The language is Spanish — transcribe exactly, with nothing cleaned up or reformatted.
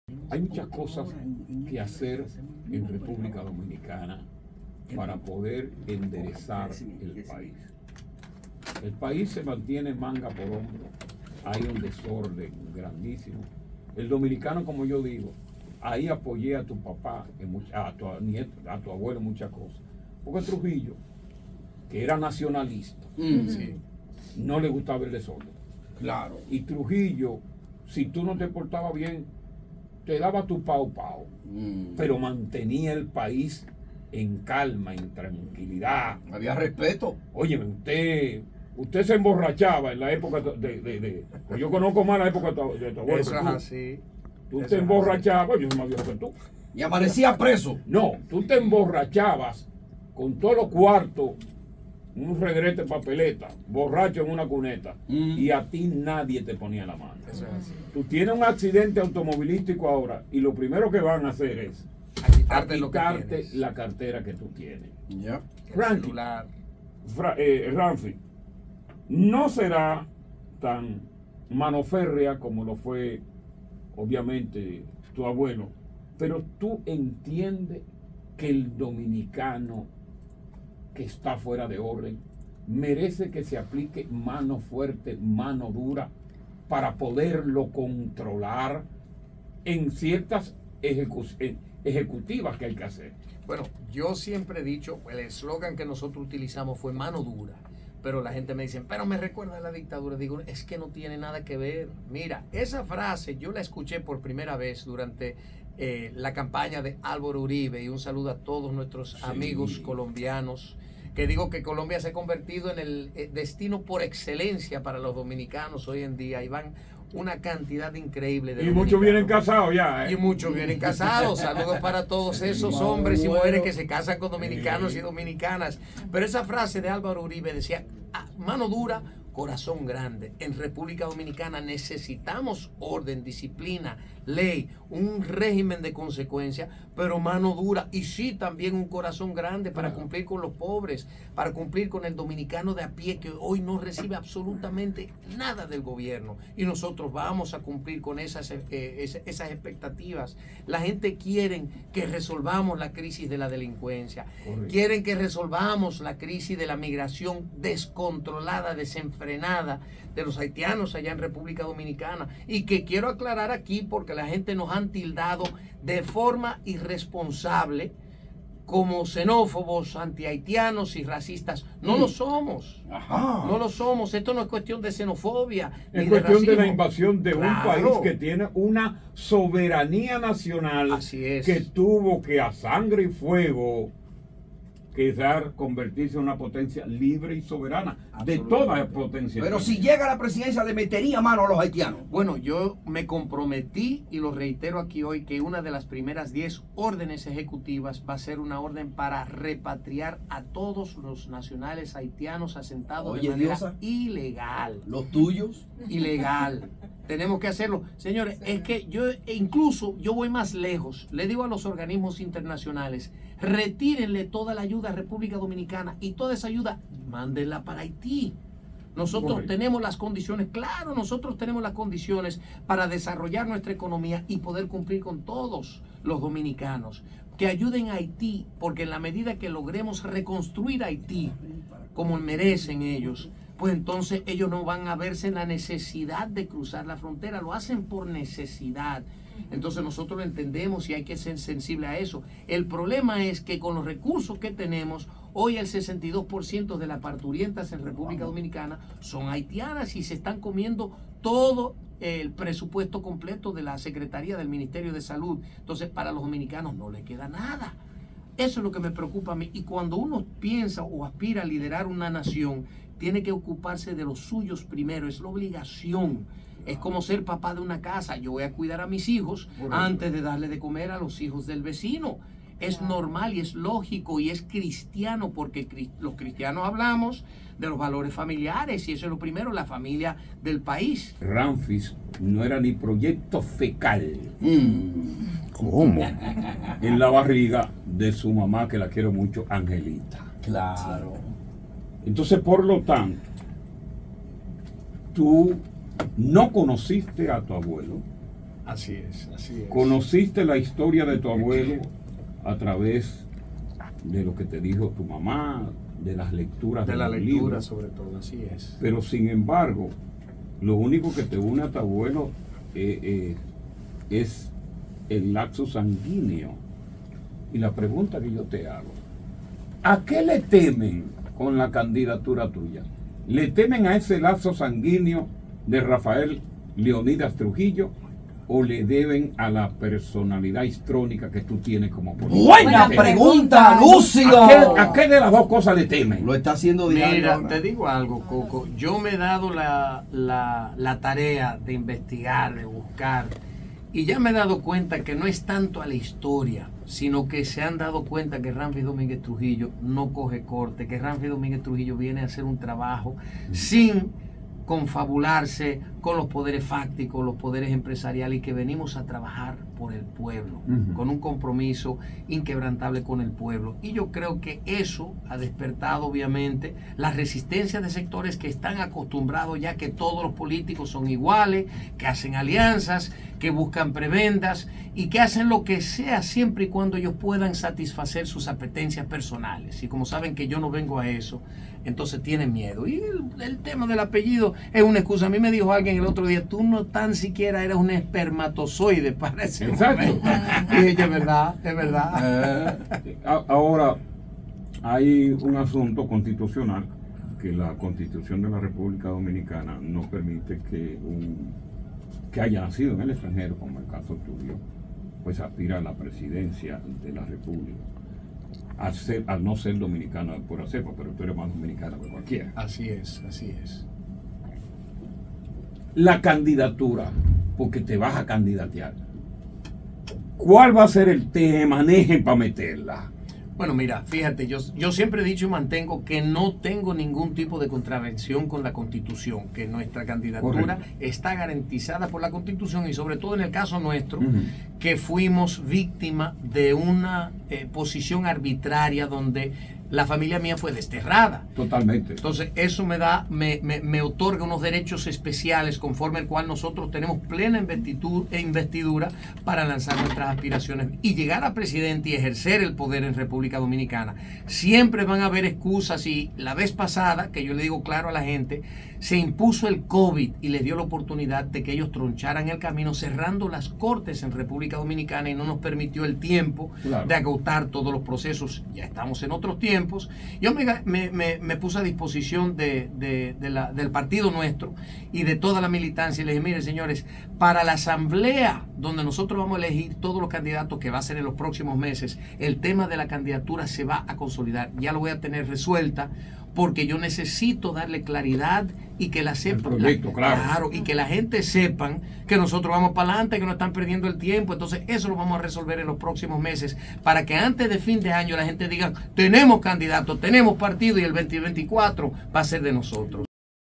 Hay muchas cosas que hacer en República Dominicana para poder enderezar el país. El país se mantiene manga por hombro, hay un desorden grandísimo. El dominicano, como yo digo, ahí apoyé a tu papá, en mucha, a, tu nieto, a tu abuelo en muchas cosas. Porque Trujillo, que era nacionalista, mm. sí, no le gustaba el desorden. Claro. Y Trujillo, si tú no te portabas bien, te daba tu pau pau, mm. pero mantenía el país en calma, en tranquilidad. Había respeto. Óyeme, usted, usted se emborrachaba en la época de... de, de pues yo conozco más la época de tu, de tu abuelo. Eso es así. Tú te emborrachabas, yo soy más viejo que tú. Y amanecía preso. No, tú te emborrachabas con todos los cuartos, un regrete de papeleta, borracho en una cuneta, mm. y a ti nadie te ponía la mano. Eso es así. Tú tienes un accidente automovilístico ahora y lo primero que van a hacer es a quitarte, a lo que quitarte la cartera que tú tienes. Yeah. Frankie, Fra, eh, Ramfi, no será tan mano férrea como lo fue obviamente tu abuelo, pero tú entiendes que el dominicano que está fuera de orden merece que se aplique mano fuerte, mano dura, para poderlo controlar en ciertas ejecu ejecutivas que hay que hacer. Bueno, yo siempre he dicho, el eslogan que nosotros utilizamos fue mano dura, pero la gente me dice, pero me recuerda a la dictadura. Digo, es que no tiene nada que ver. Mira, esa frase yo la escuché por primera vez durante eh, la campaña de Álvaro Uribe, y un saludo a todos nuestros sí. amigos colombianos, que digo que Colombia se ha convertido en el eh, destino por excelencia para los dominicanos hoy en día, y van una cantidad increíble de y muchos vienen casados ya, ¿eh? Y muchos vienen casados. Saludos para todos esos hombres y mujeres que se casan con dominicanos y dominicanas. Pero esa frase de Álvaro Uribe decía, ah, mano dura, corazón grande. En República Dominicana necesitamos orden, disciplina, ley, un régimen de consecuencia, pero mano dura, y sí también un corazón grande para cumplir con los pobres, para cumplir con el dominicano de a pie que hoy no recibe absolutamente nada del gobierno, y nosotros vamos a cumplir con esas, eh, esas expectativas. La gente quiere que resolvamos la crisis de la delincuencia, Correcto. quieren que resolvamos la crisis de la migración descontrolada, desenfrenada de los haitianos allá en República Dominicana, y que quiero aclarar aquí porque la gente nos han tildado de forma irresponsable como xenófobos, antihaitianos y racistas. No mm. lo somos. Ajá. No lo somos. Esto no es cuestión de xenofobia. Es ni cuestión de, de la invasión de claro. un país que tiene una soberanía nacional. Así es. Que tuvo que a sangre y fuego quedar, convertirse en una potencia libre y soberana de toda potencia. Pero si llega a la presidencia, le metería mano a los haitianos. Bueno, yo me comprometí y lo reitero aquí hoy, que una de las primeras diez órdenes ejecutivas va a ser una orden para repatriar a todos los nacionales haitianos asentados Oye, de manera Diosa, ilegal. ¿Los tuyos? Ilegal. Tenemos que hacerlo. Señores, es que yo incluso yo voy más lejos. Le digo a los organismos internacionales, retírenle toda la ayuda a República Dominicana, y toda esa ayuda, mándenla para Haití. Nosotros Correcto. tenemos las condiciones, claro, nosotros tenemos las condiciones para desarrollar nuestra economía y poder cumplir con todos los dominicanos. Que ayuden a Haití, porque en la medida que logremos reconstruir Haití como merecen ellos, pues entonces ellos no van a verse en la necesidad de cruzar la frontera, lo hacen por necesidad. Entonces nosotros lo entendemos y hay que ser sensible a eso. El problema es que con los recursos que tenemos, hoy el sesenta y dos por ciento de las parturientas en República Dominicana son haitianas, y se están comiendo todo el presupuesto completo de la Secretaría del Ministerio de Salud. Entonces para los dominicanos no les queda nada. Eso es lo que me preocupa a mí. Y cuando uno piensa o aspira a liderar una nación, tiene que ocuparse de los suyos primero, es la obligación. Es como ser papá de una casa. Yo voy a cuidar a mis hijos antes de darle de comer a los hijos del vecino. Es normal y es lógico y es cristiano, porque los cristianos hablamos de los valores familiares, y eso es lo primero, la familia del país. Ramfis no era ni proyecto fecal. Mm. ¿Cómo? En la barriga de su mamá, que la quiero mucho, Angelita. Claro. Entonces, por lo tanto, tú no conociste a tu abuelo, Así es, así es. Conociste la historia de tu abuelo a través de lo que te dijo tu mamá, de las lecturas De de, la los lectura, libros. sobre todo, así es. Pero sin embargo, lo único que te une a tu abuelo eh, eh, es el lazo sanguíneo. Y la pregunta que yo te hago, ¿a qué le temen con la candidatura tuya? ¿Le temen a ese lazo sanguíneo de Rafael Leonidas Trujillo o le deben a la personalidad histrónica que tú tienes como político? Buena pregunta, Lúcido. ¿A qué, a qué de las dos cosas le temen? Lo está haciendo diario. Mira, ahora. te digo algo, Coco. Yo me he dado la, la, la tarea de investigar, de buscar, y ya me he dado cuenta que no es tanto a la historia, sino que se han dado cuenta que Ramfi Domínguez Trujillo no coge corte, que Ramfi Domínguez Trujillo viene a hacer un trabajo sin confabularse con los poderes fácticos, los poderes empresariales, y que venimos a trabajar por el pueblo, Uh-huh. con un compromiso inquebrantable con el pueblo. Y yo creo que eso ha despertado obviamente la resistencia de sectores que están acostumbrados ya que todos los políticos son iguales, que hacen alianzas, que buscan prebendas y que hacen lo que sea siempre y cuando ellos puedan satisfacer sus apetencias personales. Y como saben que yo no vengo a eso, entonces tienen miedo. Y el, el tema del apellido es una excusa. A mí me dijo alguien el otro día, tú no tan siquiera eres un espermatozoide para ese Exacto. momento. Y dije, es verdad, es verdad. Eh, a- ahora, hay un asunto constitucional que la Constitución de la República Dominicana no permite que un que haya nacido en el extranjero, como el caso tuyo, pues aspira a la presidencia de la República. Al, ser, al no ser dominicano de pura cepa, pero tú eres más dominicano que cualquiera. Así es, así es. La candidatura, porque te vas a candidatear. ¿Cuál va a ser el tema para meterla? Bueno, mira, fíjate, yo, yo siempre he dicho y mantengo que no tengo ningún tipo de contravención con la Constitución, que nuestra candidatura Correcto. está garantizada por la Constitución y sobre todo en el caso nuestro, Ujú. que fuimos víctima de una eh, posición arbitraria donde la familia mía fue desterrada. Totalmente. Entonces, eso me da, me, me, me otorga unos derechos especiales conforme al cual nosotros tenemos plena investitu- e investidura para lanzar nuestras aspiraciones y llegar a presidente y ejercer el poder en República Dominicana. Siempre van a haber excusas y la vez pasada, que yo le digo claro a la gente, se impuso el COVID y les dio la oportunidad de que ellos troncharan el camino cerrando las cortes en República Dominicana y no nos permitió el tiempo Claro. de agotar todos los procesos. Ya estamos en otros tiempos. Yo me, me, me, me puse a disposición de, de, de la, del partido nuestro y de toda la militancia y les dije, mire señores, para la asamblea donde nosotros vamos a elegir todos los candidatos que va a ser en los próximos meses, el tema de la candidatura se va a consolidar. Ya lo voy a tener resuelta porque yo necesito darle claridad y que la sepan, proyecto, la- claro. y que la gente sepan que nosotros vamos para adelante, que no están perdiendo el tiempo. Entonces eso lo vamos a resolver en los próximos meses para que antes de fin de año la gente diga, tenemos candidato, tenemos partido y el veinte veinticuatro va a ser de nosotros.